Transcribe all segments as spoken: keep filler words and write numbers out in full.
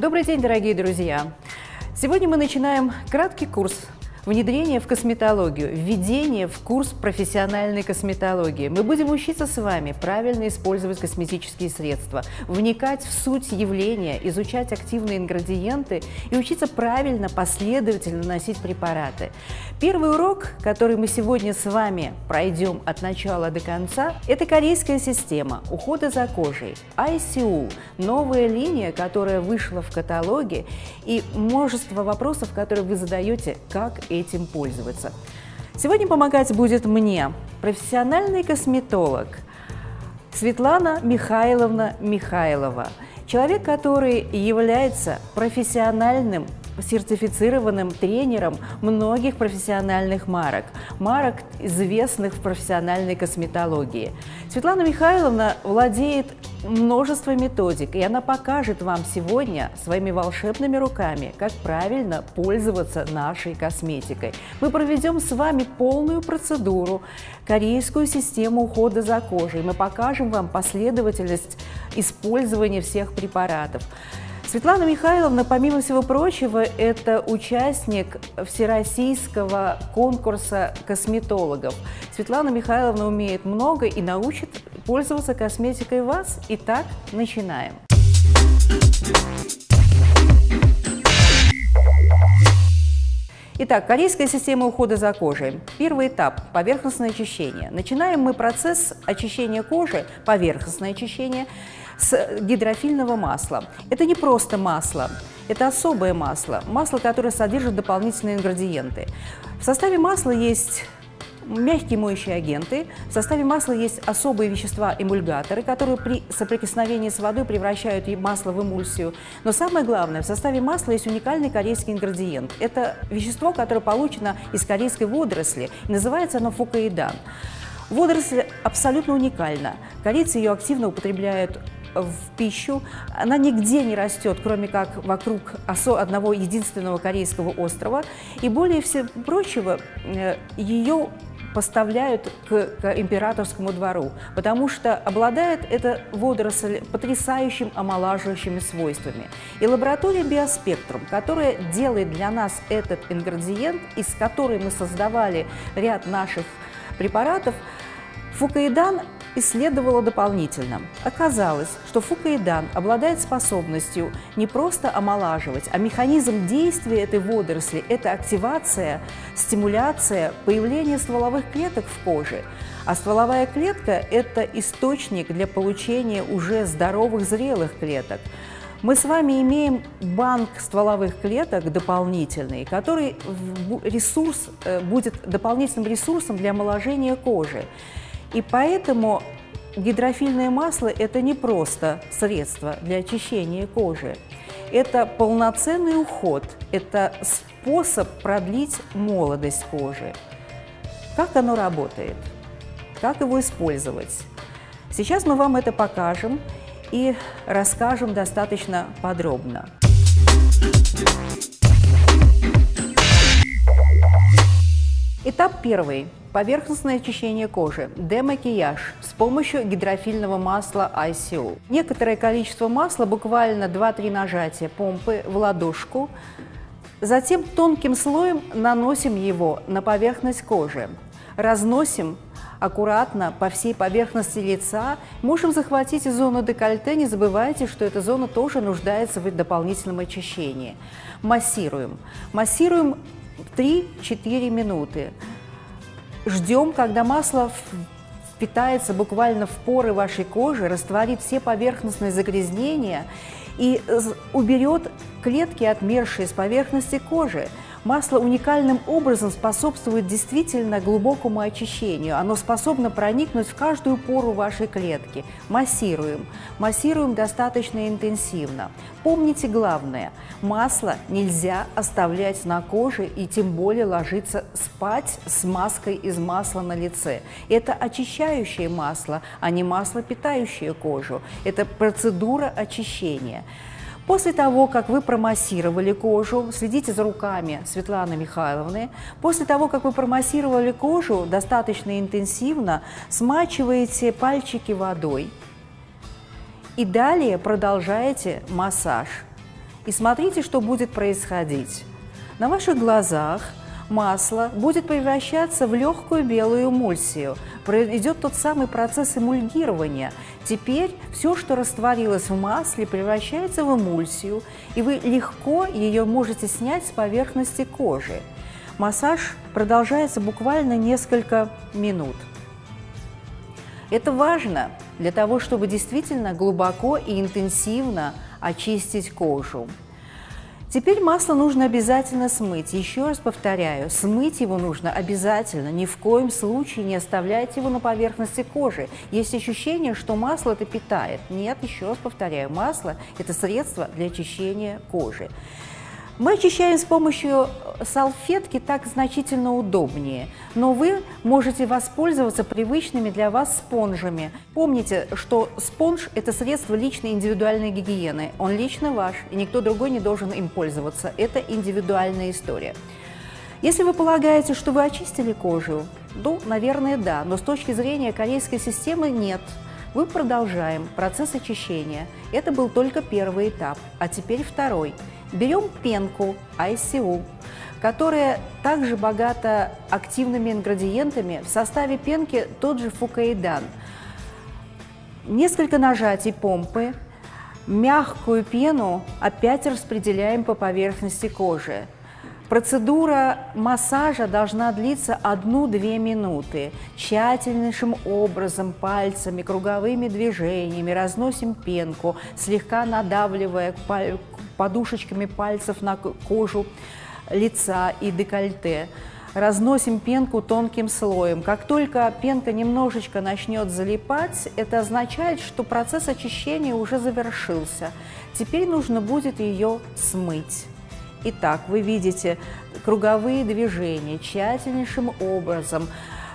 Добрый день, дорогие друзья! Сегодня мы начинаем краткий курс внедрения в косметологию, введение в курс профессиональной косметологии. Мы будем учиться с вами правильно использовать косметические средства, вникать в суть явления, изучать активные ингредиенты и учиться правильно, последовательно наносить препараты. Первый урок, который мы сегодня с вами пройдем от начала до конца, это корейская система ухода за кожей, ай сеул, новая линия, которая вышла в каталоге, и множество вопросов, которые вы задаете, как этим пользоваться. Сегодня помогать будет мне профессиональный косметолог Светлана Михайловна Михайлова, человек, который является профессиональным сертифицированным тренером многих профессиональных марок, марок, известных в профессиональной косметологии. Светлана Михайловна владеет множеством методик, и она покажет вам сегодня своими волшебными руками, как правильно пользоваться нашей косметикой. Мы проведем с вами полную процедуру, корейскую систему ухода за кожей. Мы покажем вам последовательность использования всех препаратов. Светлана Михайловна, помимо всего прочего, это участник всероссийского конкурса косметологов. Светлана Михайловна умеет много и научит пользоваться косметикой вас. Итак, начинаем. Итак, корейская система ухода за кожей. Первый этап – поверхностное очищение. Начинаем мы процесс очищения кожи, поверхностное очищение, с гидрофильного масла. Это не просто масло, это особое масло, масло, которое содержит дополнительные ингредиенты. В составе масла есть мягкие моющие агенты, в составе масла есть особые вещества-эмульгаторы, которые при соприкосновении с водой превращают масло в эмульсию. Но самое главное, в составе масла есть уникальный корейский ингредиент. Это вещество, которое получено из корейской водоросли, и называется оно фукаидан. Водоросль абсолютно уникальна. Корейцы ее активно употребляют в пищу. Она нигде не растет, кроме как вокруг одного единственного корейского острова. И более всего прочего, ее поставляют к, к императорскому двору, потому что обладает эта водоросль потрясающим омолаживающими свойствами. И лаборатория Биоспектрум, которая делает для нас этот ингредиент, из которой мы создавали ряд наших препаратов, фукаидан исследовала дополнительно. Оказалось, что фукаидан обладает способностью не просто омолаживать, а механизм действия этой водоросли – это активация, стимуляция появления стволовых клеток в коже. А стволовая клетка – это источник для получения уже здоровых зрелых клеток. Мы с вами имеем банк стволовых клеток дополнительный, который ресурс, будет дополнительным ресурсом для омоложения кожи. И поэтому гидрофильное масло – это не просто средство для очищения кожи. Это полноценный уход, это способ продлить молодость кожи. Как оно работает? Как его использовать? Сейчас мы вам это покажем и расскажем достаточно подробно. Этап первый. Поверхностное очищение кожи, демакияж с помощью гидрофильного масла ай сеул. Некоторое количество масла, буквально два-три нажатия помпы в ладошку, затем тонким слоем наносим его на поверхность кожи, разносим аккуратно по всей поверхности лица. Можем захватить и зону декольте, не забывайте, что эта зона тоже нуждается в дополнительном очищении. Массируем. Массируем три-четыре минуты. Ждем, когда масло впитается буквально в поры вашей кожи, растворит все поверхностные загрязнения и уберет клетки, отмершие с поверхности кожи. Масло уникальным образом способствует действительно глубокому очищению. Оно способно проникнуть в каждую пору вашей клетки. Массируем. Массируем достаточно интенсивно. Помните главное – масло нельзя оставлять на коже и тем более ложиться спать с маской из масла на лице. Это очищающее масло, а не масло, питающее кожу. Это процедура очищения. После того, как вы промассировали кожу, следите за руками Светланы Михайловны, после того, как вы промассировали кожу достаточно интенсивно, смачиваете пальчики водой и далее продолжаете массаж. И смотрите, что будет происходить. На ваших глазах масло будет превращаться в легкую белую эмульсию. Идет тот самый процесс эмульгирования. Теперь все, что растворилось в масле, превращается в эмульсию, и вы легко ее можете снять с поверхности кожи. Массаж продолжается буквально несколько минут. Это важно для того, чтобы действительно глубоко и интенсивно очистить кожу. Теперь масло нужно обязательно смыть. Еще раз повторяю, смыть его нужно обязательно. Ни в коем случае не оставляйте его на поверхности кожи. Есть ощущение, что масло это питает. Нет, еще раз повторяю, масло – это средство для очищения кожи. Мы очищаем с помощью салфетки, так значительно удобнее, но вы можете воспользоваться привычными для вас спонжами. Помните, что спонж – это средство личной индивидуальной гигиены. Он лично ваш, и никто другой не должен им пользоваться. Это индивидуальная история. Если вы полагаете, что вы очистили кожу, ну, наверное, да, но с точки зрения корейской системы нет. Мы продолжаем процесс очищения. Это был только первый этап, а теперь второй. Берем пенку ай си ю, которая также богата активными ингредиентами. В составе пенки тот же фукаидан. Несколько нажатий помпы, мягкую пену опять распределяем по поверхности кожи. Процедура массажа должна длиться одну-две минуты. Тщательнейшим образом, пальцами, круговыми движениями разносим пенку, слегка надавливая подушечками пальцев на кожу лица и декольте. Разносим пенку тонким слоем. Как только пенка немножечко начнет залипать, это означает, что процесс очищения уже завершился. Теперь нужно будет ее смыть. Итак, вы видите круговые движения, тщательнейшим образом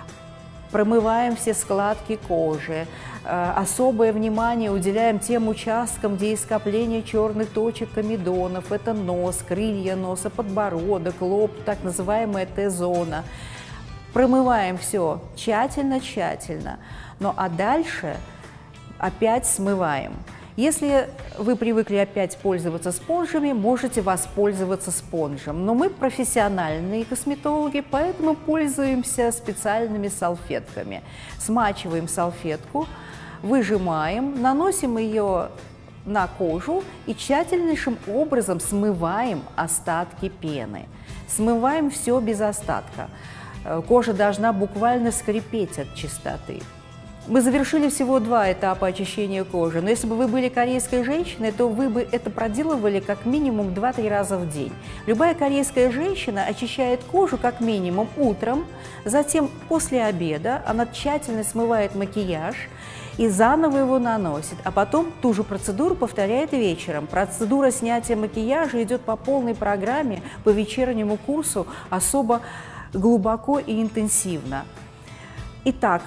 промываем все складки кожи, особое внимание уделяем тем участкам, где есть скопление черных точек комедонов. Это нос, крылья носа, подбородок, лоб, так называемая Т-зона. Промываем все тщательно-тщательно. Ну а дальше опять смываем. Если вы привыкли опять пользоваться спонжами, можете воспользоваться спонжем. Но мы профессиональные косметологи, поэтому пользуемся специальными салфетками. Смачиваем салфетку, выжимаем, наносим ее на кожу и тщательнейшим образом смываем остатки пены. Смываем все без остатка. Кожа должна буквально скрипеть от чистоты. Мы завершили всего два этапа очищения кожи, но если бы вы были корейской женщиной, то вы бы это проделывали как минимум два-три раза в день. Любая корейская женщина очищает кожу как минимум утром, затем после обеда она тщательно смывает макияж и заново его наносит, а потом ту же процедуру повторяет вечером. Процедура снятия макияжа идет по полной программе, по вечернему курсу, особо глубоко и интенсивно. Итак,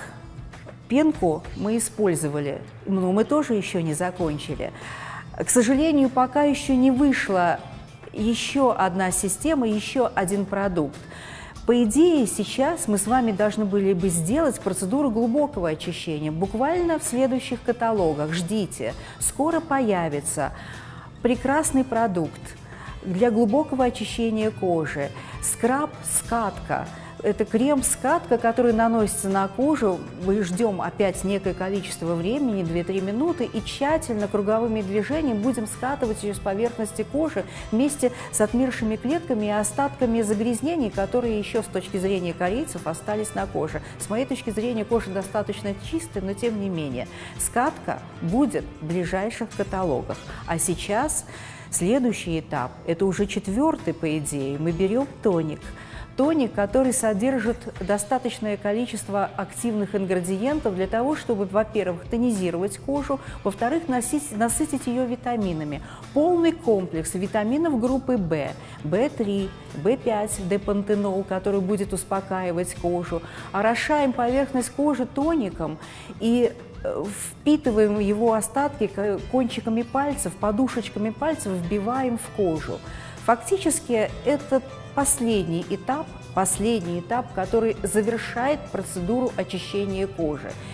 пенку мы использовали, но мы тоже еще не закончили. К сожалению, пока еще не вышла еще одна система, еще один продукт. По идее, сейчас мы с вами должны были бы сделать процедуру глубокого очищения. Буквально в следующих каталогах. Ждите, скоро появится прекрасный продукт для глубокого очищения кожи. Скраб-скатка. Это крем-скатка, который наносится на кожу. Мы ждем опять некое количество времени, две-три минуты, и тщательно круговыми движениями будем скатывать ее с поверхности кожи вместе с отмершими клетками и остатками загрязнений, которые еще с точки зрения корейцев остались на коже. С моей точки зрения кожа достаточно чистая, но тем не менее. Скатка будет в ближайших каталогах. А сейчас следующий этап, это уже четвертый, по идее, мы берем тоник. Тоник, который содержит достаточное количество активных ингредиентов для того, чтобы, во-первых, тонизировать кожу, во-вторых, насытить ее витаминами. Полный комплекс витаминов группы В, В три, В пять, депантенол, который будет успокаивать кожу. Орошаем поверхность кожи тоником и впитываем его остатки кончиками пальцев, подушечками пальцев вбиваем в кожу. Фактически это последний этап, последний этап, который завершает процедуру очищения кожи.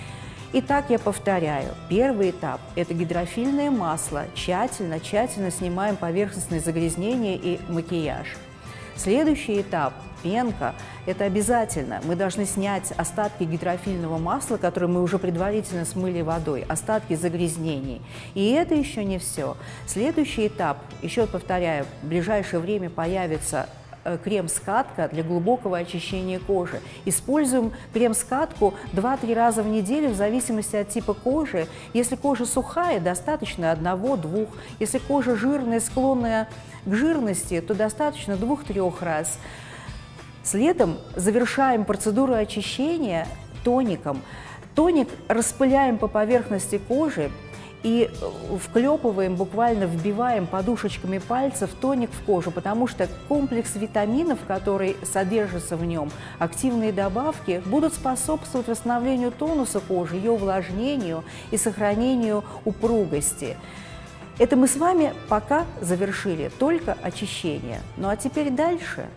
Итак, я повторяю, первый этап – это гидрофильное масло. Тщательно, тщательно снимаем поверхностные загрязнения и макияж. Следующий этап – пенка. Это обязательно. Мы должны снять остатки гидрофильного масла, которые мы уже предварительно смыли водой, остатки загрязнений. И это еще не все. Следующий этап, еще повторяю, в ближайшее время появится крем-скатка для глубокого очищения кожи. Используем крем-скатку два-три раза в неделю в зависимости от типа кожи. Если кожа сухая, достаточно одного-двух. Если кожа жирная, склонная к жирности, то достаточно двух-трех раз. Следом завершаем процедуру очищения тоником. Тоник распыляем по поверхности кожи и вклепываем, буквально вбиваем подушечками пальцев тоник в кожу, потому что комплекс витаминов, который содержится в нем, активные добавки, будут способствовать восстановлению тонуса кожи, ее увлажнению и сохранению упругости. Это мы с вами пока завершили только очищение. Ну а теперь дальше.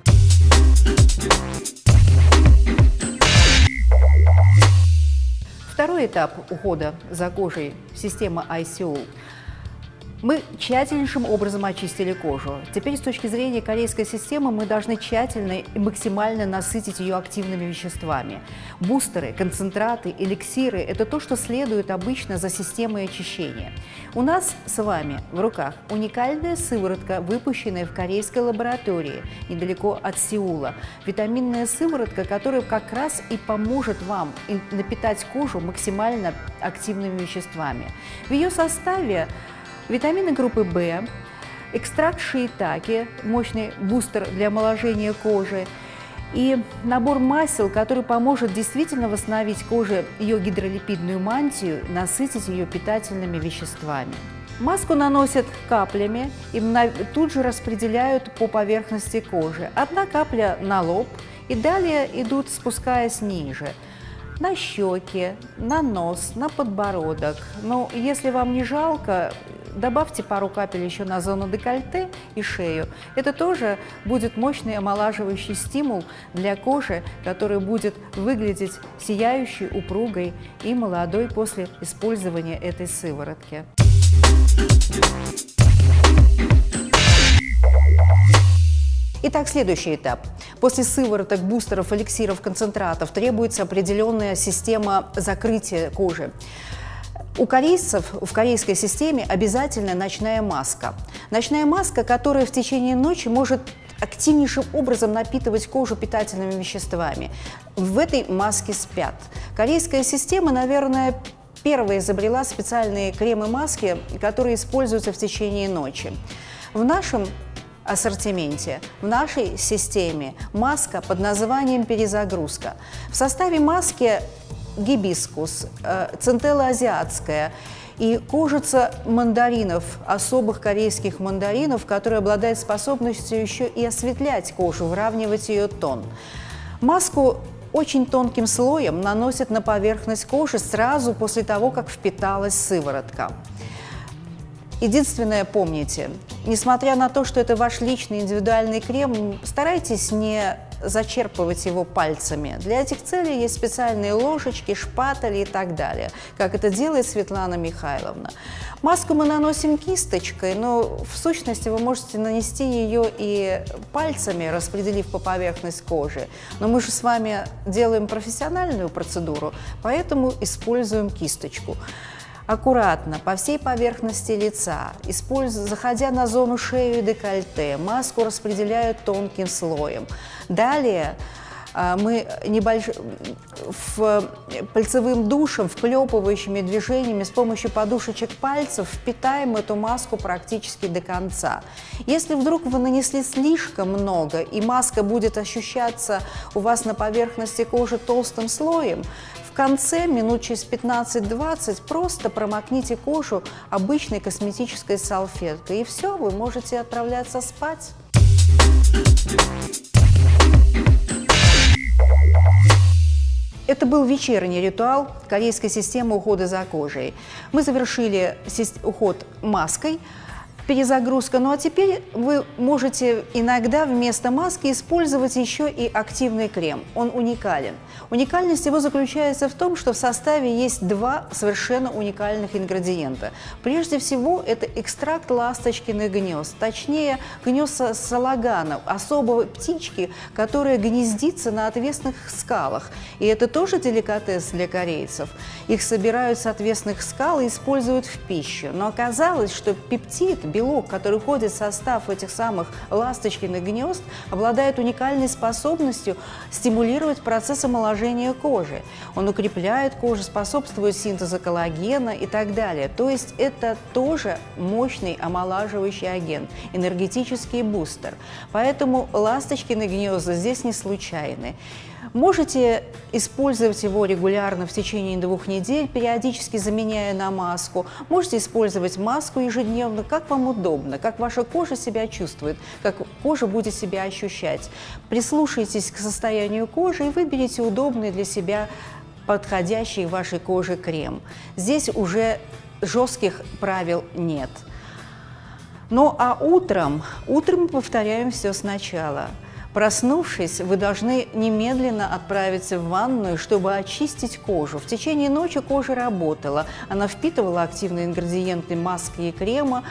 Второй этап ухода за кожей – система ай си ю. Мы тщательнейшим образом очистили кожу. Теперь с точки зрения корейской системы мы должны тщательно и максимально насытить ее активными веществами. Бустеры, концентраты, эликсиры – это то, что следует обычно за системой очищения. У нас с вами в руках уникальная сыворотка, выпущенная в корейской лаборатории недалеко от Сеула. Витаминная сыворотка, которая как раз и поможет вам напитать кожу максимально активными веществами. В ее составе витамины группы В, экстракт шиитаке, мощный бустер для омоложения кожи, и набор масел, который поможет действительно восстановить коже ее гидролипидную мантию, насытить ее питательными веществами. Маску наносят каплями и тут же распределяют по поверхности кожи. Одна капля на лоб и далее идут, спускаясь ниже. На щеки, на нос, на подбородок. Но если вам не жалко, добавьте пару капель еще на зону декольте и шею. Это тоже будет мощный омолаживающий стимул для кожи, которая будет выглядеть сияющей, упругой и молодой после использования этой сыворотки. Итак, следующий этап. После сывороток, бустеров, эликсиров, концентратов требуется определенная система закрытия кожи. У корейцев в корейской системе обязательно ночная маска. Ночная маска, которая в течение ночи может активнейшим образом напитывать кожу питательными веществами. В этой маске спят. Корейская система, наверное, первая изобрела специальные кремы-маски, которые используются в течение ночи. В нашем ассортименте, в нашей системе маска под названием «Перезагрузка». В составе маски гибискус, центелла азиатская и кожица мандаринов, особых корейских мандаринов, которые обладают способностью еще и осветлять кожу, выравнивать ее тон. Маску очень тонким слоем наносят на поверхность кожи сразу после того, как впиталась сыворотка. Единственное, помните, несмотря на то, что это ваш личный индивидуальный крем, старайтесь не зачерпывать его пальцами. Для этих целей есть специальные ложечки, шпатели и так далее, как это делает Светлана Михайловна. Маску мы наносим кисточкой, но в сущности вы можете нанести ее и пальцами, распределив по поверхности кожи. Но мы же с вами делаем профессиональную процедуру, поэтому используем кисточку. Аккуратно, по всей поверхности лица, используя, заходя на зону шеи и декольте, маску распределяют тонким слоем. Далее мы небольш... в... пальцевым душем, вклепывающими движениями с помощью подушечек пальцев впитаем эту маску практически до конца. Если вдруг вы нанесли слишком много и маска будет ощущаться у вас на поверхности кожи толстым слоем, в конце, минут через пятнадцать-двадцать, просто промокните кожу обычной косметической салфеткой, и все, вы можете отправляться спать. Это был вечерний ритуал корейской системы ухода за кожей. Мы завершили уход маской. перезагрузка. Ну а теперь вы можете иногда вместо маски использовать еще и активный крем. Он уникален. Уникальность его заключается в том, что в составе есть два совершенно уникальных ингредиента. Прежде всего, это экстракт ласточкиных гнезд, точнее, гнезд салагана, особой птички, которая гнездится на отвесных скалах. И это тоже деликатес для корейцев. Их собирают с отвесных скал и используют в пищу. Но оказалось, что пептид, белок, который входит в состав этих самых ласточкиных гнезд, обладает уникальной способностью стимулировать процесс омоложения кожи. Он укрепляет кожу, способствует синтезу коллагена и так далее. То есть это тоже мощный омолаживающий агент, энергетический бустер. Поэтому ласточкины гнезда здесь не случайны. Можете использовать его регулярно в течение двух недель, периодически заменяя на маску. Можете использовать маску ежедневно, как вам удобно, как ваша кожа себя чувствует, как кожа будет себя ощущать. Прислушайтесь к состоянию кожи и выберите удобный для себя, подходящий вашей коже крем. Здесь уже жестких правил нет. Ну а утром, утром мы повторяем все сначала. Проснувшись, вы должны немедленно отправиться в ванную, чтобы очистить кожу. В течение ночи кожа работала, она впитывала активные ингредиенты маски и крема,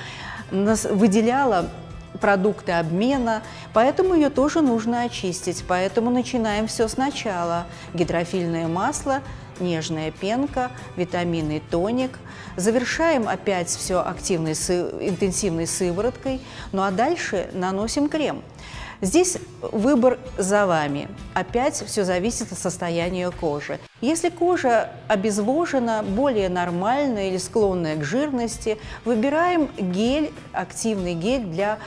выделяла продукты обмена, поэтому ее тоже нужно очистить. Поэтому начинаем все сначала. Гидрофильное масло, нежная пенка, витаминный тоник. Завершаем опять все активной, интенсивной сывороткой, ну а дальше наносим крем. Здесь выбор за вами. Опять все зависит от состояния кожи. Если кожа обезвожена, более нормальная или склонная к жирности, выбираем гель, активный гель для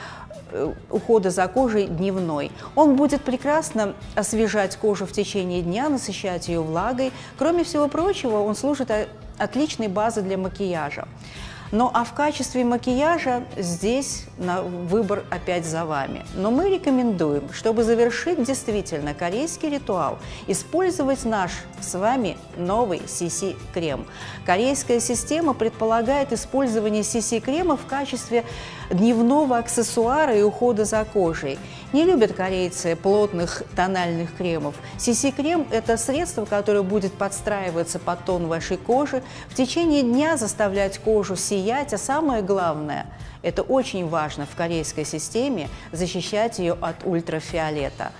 ухода за кожей дневной. Он будет прекрасно освежать кожу в течение дня, насыщать ее влагой. Кроме всего прочего, он служит отличной базой для макияжа. Ну а в качестве макияжа здесь на выбор опять за вами. Но мы рекомендуем, чтобы завершить действительно корейский ритуал, использовать наш с вами новый си си-крем. Корейская система предполагает использование си си-крема в качестве дневного аксессуара и ухода за кожей. Не любят корейцы плотных тональных кремов. си си-крем – это средство, которое будет подстраиваться под тон вашей кожи, в течение дня заставлять кожу сиять, а самое главное – это очень важно в корейской системе – защищать ее от ультрафиолета.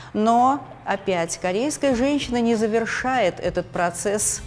Но, опять, корейская женщина не завершает этот процесс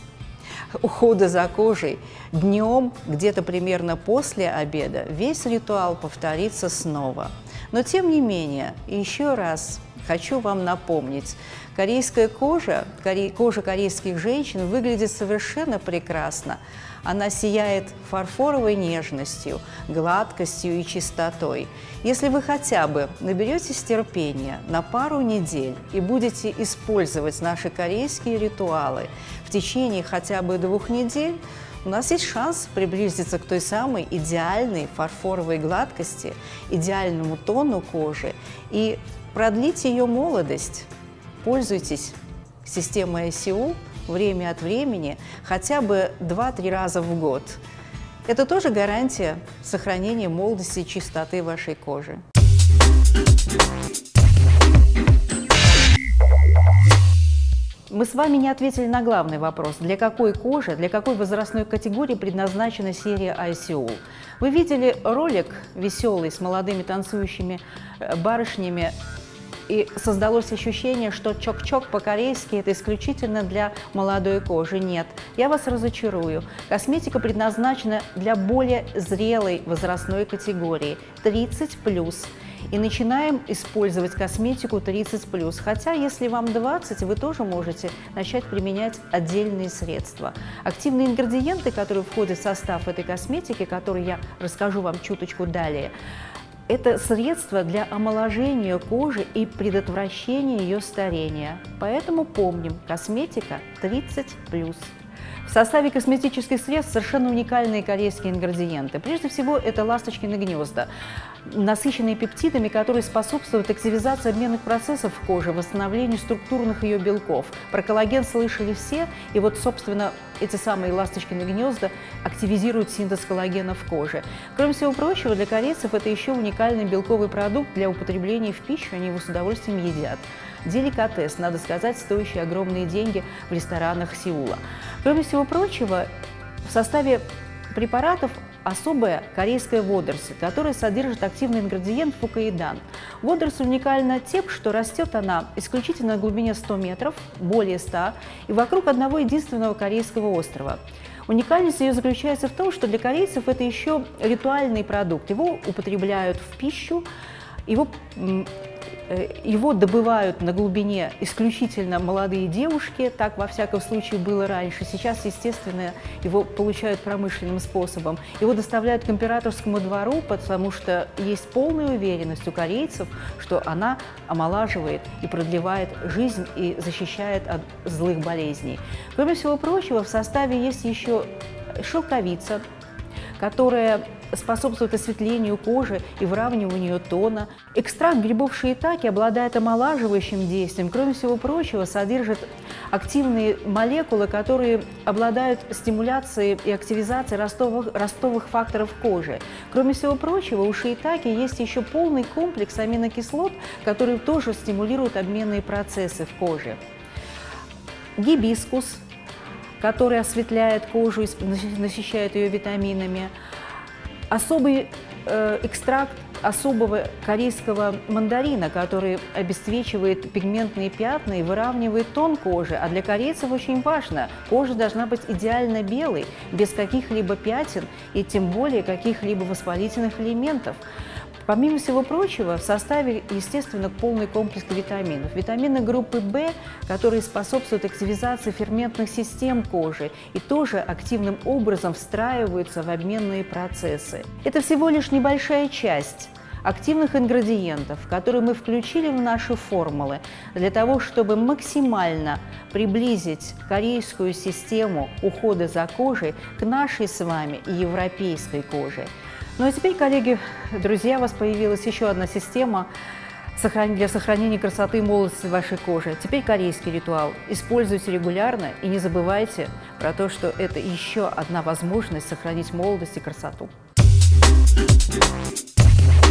ухода за кожей. Днем, где-то примерно после обеда, весь ритуал повторится снова. Но, тем не менее, еще раз хочу вам напомнить, корейская кожа, коре, кожа корейских женщин выглядит совершенно прекрасно. Она сияет фарфоровой нежностью, гладкостью и чистотой. Если вы хотя бы наберетесь терпения на пару недель и будете использовать наши корейские ритуалы в течение хотя бы двух недель, у нас есть шанс приблизиться к той самой идеальной фарфоровой гладкости, идеальному тону кожи и продлить ее молодость. Пользуйтесь системой ай си ю время от времени, хотя бы два-три раза в год. Это тоже гарантия сохранения молодости и чистоты вашей кожи. Мы с вами не ответили на главный вопрос, для какой кожи, для какой возрастной категории предназначена серия ай си ю. Вы видели ролик веселый с молодыми танцующими барышнями, и создалось ощущение, что чок-чок по-корейски – это исключительно для молодой кожи. Нет, я вас разочарую. Косметика предназначена для более зрелой возрастной категории – тридцать плюс. И начинаем использовать косметику тридцать плюс. Хотя, если вам двадцать, вы тоже можете начать применять отдельные средства. Активные ингредиенты, которые входят в состав этой косметики, которые я расскажу вам чуточку далее, это средство для омоложения кожи и предотвращения ее старения. Поэтому помним, косметика тридцать плюс. В составе косметических средств совершенно уникальные корейские ингредиенты. Прежде всего, это ласточкины гнезда, насыщенные пептидами, которые способствуют активизации обменных процессов в коже, восстановлению структурных ее белков. Про коллаген слышали все, и вот, собственно, эти самые ласточкины гнезда активизируют синтез коллагена в коже. Кроме всего прочего, для корейцев это еще уникальный белковый продукт для употребления в пищу, они его с удовольствием едят. Деликатес, надо сказать, стоящий огромные деньги в ресторанах Сеула. Кроме всего прочего, в составе препаратов особая корейская водоросль, которая содержит активный ингредиент фукаидан. Водоросль уникальна тем, что растет она исключительно на глубине ста метров, более ста, и вокруг одного единственного корейского острова. Уникальность ее заключается в том, что для корейцев это еще ритуальный продукт. Его употребляют в пищу, его Его добывают на глубине исключительно молодые девушки, так во всяком случае было раньше. Сейчас, естественно, его получают промышленным способом. Его доставляют к императорскому двору, потому что есть полная уверенность у корейцев, что она омолаживает и продлевает жизнь и защищает от злых болезней. Кроме всего прочего, в составе есть еще шелковица, которая способствует осветлению кожи и выравниванию тона. Экстракт грибов шиитаке обладает омолаживающим действием. Кроме всего прочего, содержит активные молекулы, которые обладают стимуляцией и активизацией ростовых, ростовых факторов кожи. Кроме всего прочего, у шиитаке есть еще полный комплекс аминокислот, которые тоже стимулируют обменные процессы в коже. Гибискус, который осветляет кожу и насыщает ее витаминами. Особый э, экстракт особого корейского мандарина, который обесцвечивает пигментные пятна и выравнивает тон кожи. А для корейцев очень важно, кожа должна быть идеально белой, без каких-либо пятен и тем более каких-либо воспалительных элементов. Помимо всего прочего, в составе, естественно, полный комплекс витаминов. Витамины группы В, которые способствуют активизации ферментных систем кожи и тоже активным образом встраиваются в обменные процессы. Это всего лишь небольшая часть активных ингредиентов, которые мы включили в наши формулы для того, чтобы максимально приблизить корейскую систему ухода за кожей к нашей с вами европейской коже. Ну а теперь, коллеги, друзья, у вас появилась еще одна система для сохранения красоты и молодости вашей кожи. Теперь корейский ритуал. Используйте регулярно и не забывайте про то, что это еще одна возможность сохранить молодость и красоту.